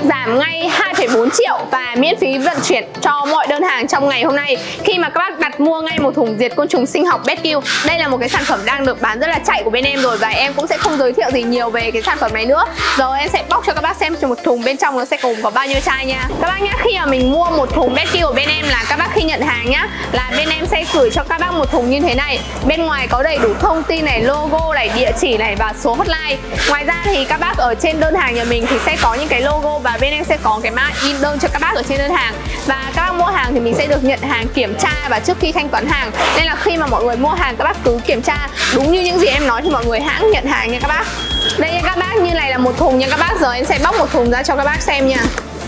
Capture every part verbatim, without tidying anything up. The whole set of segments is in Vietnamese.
giảm ngay hai phẩy bốn triệu và miễn phí vận chuyển cho mọi đơn hàng trong ngày hôm nay khi mà các bác đặt mua ngay một thùng diệt côn trùng sinh học BetQ. Đây là một cái sản phẩm đang được bán rất là chạy của bên em rồi và em cũng sẽ không giới thiệu gì nhiều về cái sản phẩm này nữa. Giờ em sẽ bóc cho các bác xem cho một thùng bên trong nó sẽ gồm có bao nhiêu chai nha. Các bác nhá, khi mà mình mua một thùng BetQ của bên em là các bác khi nhận hàng nhá, là bên em sẽ gửi cho các bác một thùng như thế này. Bên ngoài có đầy đủ thông tin này, logo này, địa chỉ này và số hotline. Ngoài ra thì các bác ở trên đơn hàng nhà mình thì sẽ có những cái logo và bên em sẽ có cái mã in đơn cho các bác ở trên đơn hàng. Và các bác mua hàng thì mình sẽ được nhận hàng kiểm tra và trước khi thanh toán hàng. Nên là khi mà mọi người mua hàng các bác cứ kiểm tra đúng như những gì em nói thì mọi người hãng nhận hàng nha các bác. Đây nha các bác, như này là một thùng nha các bác. Giờ em sẽ bóc một thùng ra cho các bác xem nha.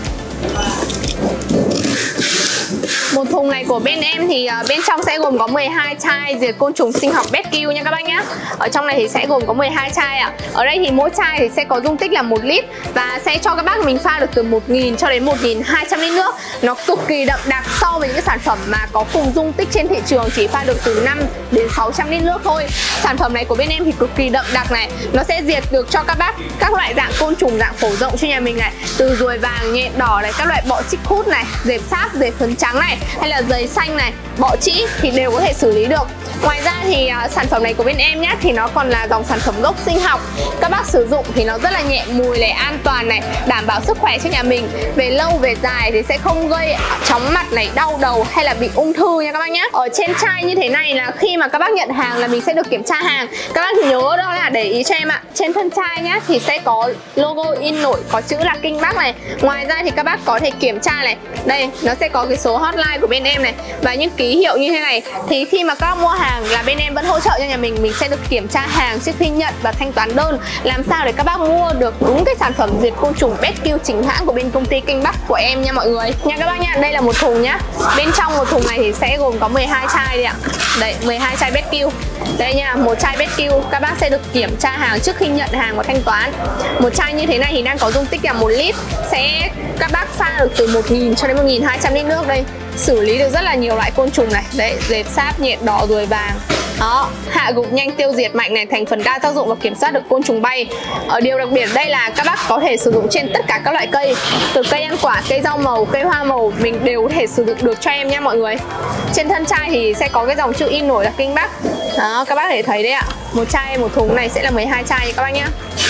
Một thùng này của bên em thì uh, bên trong sẽ gồm có mười hai chai diệt côn trùng sinh học BetQ nha các bác nhé. Ở trong này thì sẽ gồm có mười hai chai ạ. À. Ở đây thì mỗi chai thì sẽ có dung tích là một lít và sẽ cho các bác mình pha được từ một nghìn cho đến một nghìn hai trăm lít nước. Nó cực kỳ đậm đặc so với những cái sản phẩm mà có cùng dung tích trên thị trường chỉ pha được từ năm đến sáu trăm lít nước thôi. Sản phẩm này của bên em thì cực kỳ đậm đặc này. Nó sẽ diệt được cho các bác các loại dạng côn trùng dạng phổ rộng cho nhà mình này, từ ruồi vàng, nhện đỏ này, các loại bọ chích hút này, dẹp sáp, dẹp phấn trắng này, hay là giấy xanh này, bọ trĩ thì đều có thể xử lý được. Ngoài ra thì uh, sản phẩm này của bên em nhé thì nó còn là dòng sản phẩm gốc sinh học. Các bác sử dụng thì nó rất là nhẹ mùi này, an toàn này, đảm bảo sức khỏe cho nhà mình. Về lâu về dài thì sẽ không gây chóng mặt này, đau đầu hay là bị ung thư nha các bác nhé. Ở trên chai như thế này là khi mà các bác nhận hàng là mình sẽ được kiểm tra hàng. Các bác nhớ đó là để ý cho em ạ. Trên thân chai nhé thì sẽ có logo in nổi, có chữ là Kinh Bắc này. Ngoài ra thì các bác có thể kiểm tra này. Đây, nó sẽ có cái số hotline của bên em này và những ký hiệu như thế này. Thì khi mà các bác mua hàng là bên em vẫn hỗ trợ cho nhà mình, mình sẽ được kiểm tra hàng trước khi nhận và thanh toán đơn, làm sao để các bác mua được đúng cái sản phẩm diệt côn trùng BetQ chính hãng của bên công ty Kinh Bắc của em nha mọi người. Nha các bác nha, đây là một thùng nhá. Bên trong một thùng này thì sẽ gồm có mười hai chai đây ạ. Đấy, mười hai chai BetQ. Đây nha, một chai BetQ các bác sẽ được kiểm tra hàng trước khi nhận hàng và thanh toán. Một chai như thế này thì đang có dung tích là một lít, sẽ các bác pha được từ một nghìn cho đến một nghìn hai trăm lít nước đây. Xử lý được rất là nhiều loại côn trùng này. Đấy, dẹp sáp, nhện đỏ, ruồi vàng. Đó, hạ gục nhanh, tiêu diệt mạnh này, thành phần đa tác dụng và kiểm soát được côn trùng bay. Ở điều đặc biệt đây là các bác có thể sử dụng trên tất cả các loại cây, từ cây ăn quả, cây rau màu, cây hoa màu, mình đều có thể sử dụng được cho em nha mọi người. Trên thân chai thì sẽ có cái dòng chữ in nổi là Kinh Bắc. Đó, các bác có thể thấy đấy ạ. Một chai, một thùng này sẽ là mười hai chai nha các bác nhé.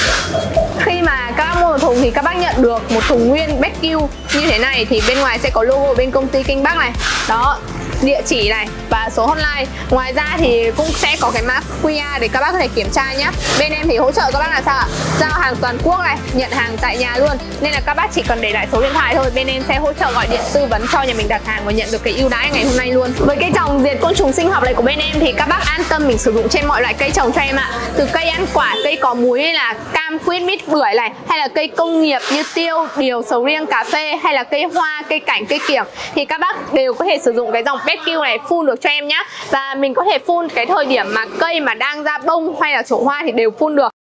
Khi mà các bác mua một thùng thì các bác nhận được một thùng nguyên BetQ như thế này thì bên ngoài sẽ có logo bên công ty Kinh Bắc này. Đó, địa chỉ này và số hotline. Ngoài ra thì cũng sẽ có cái mã quy rờ để các bác có thể kiểm tra nhé. Bên em thì hỗ trợ các bác là sao ạ? Giao hàng toàn quốc này, nhận hàng tại nhà luôn. Nên là các bác chỉ cần để lại số điện thoại thôi, bên em sẽ hỗ trợ gọi điện tư vấn cho nhà mình đặt hàng và nhận được cái ưu đãi ngày hôm nay luôn. Với cái dòng diệt côn trùng sinh học này của bên em thì các bác an tâm mình sử dụng trên mọi loại cây trồng cho em ạ. Từ cây ăn quả, cây có múi hay là cam, quýt, mít, bưởi này, hay là cây công nghiệp như tiêu, điều, sầu riêng, cà phê, hay là cây hoa, cây cảnh, cây kiểng thì các bác đều có thể sử dụng cái dòng BetQ này phun được cho em nhá. Và mình có thể phun cái thời điểm mà cây mà đang ra bông hay là trổ hoa thì đều phun được.